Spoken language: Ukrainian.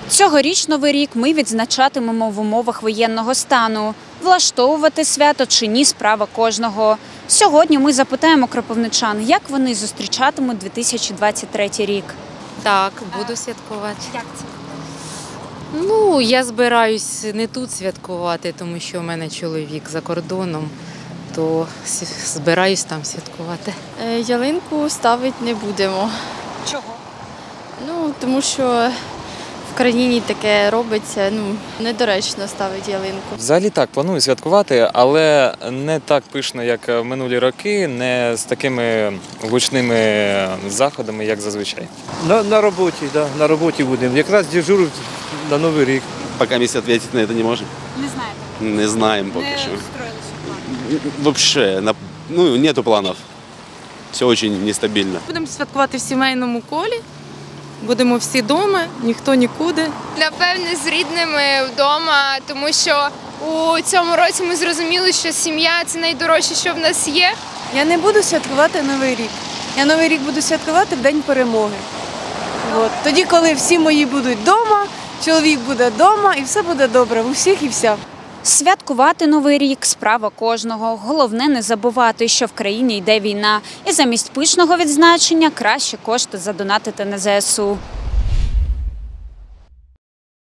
Цьогоріч Новий рік ми відзначатимемо в умовах воєнного стану. Влаштовувати свято чи ні – справа кожного. Сьогодні ми запитаємо кропивничан, як вони зустрічатимуть 2023 рік. Так, буду святкувати. Як це? Ну, я збираюсь не тут святкувати, тому що у мене чоловік за кордоном, то збираюсь там святкувати. Ялинку ставити не будемо. Чого? Ну, тому що в країні таке робиться, недоречно ставити ялинку. Взагалі так, планую святкувати, але не так пишно, як минулі роки, не з такими гучними заходами, як зазвичай. На роботі, да, на роботі будемо. Якраз дежурю на Новий рік. Пока месяц ответить на это не можем. Не знаєте? Не знаем пока Не что. встроїлися в план? Вообще, нету планов. Все очень нестабильно. Будемо святкувати в сімейному колі, будемо всі вдома, ніхто нікуди. Напевне, з рідними вдома, тому що у цьому році ми зрозуміли, що сім'я – це найдорожче, що в нас є. Я не буду святкувати Новий рік. Я Новий рік буду святкувати в День перемоги. Тоді, коли всі мої будуть вдома, чоловік буде вдома і все буде добре у всіх і вся. Святкувати Новий рік – справа кожного. Головне не забувати, що в країні йде війна. І замість пишного відзначення краще кошти задонатити на ЗСУ.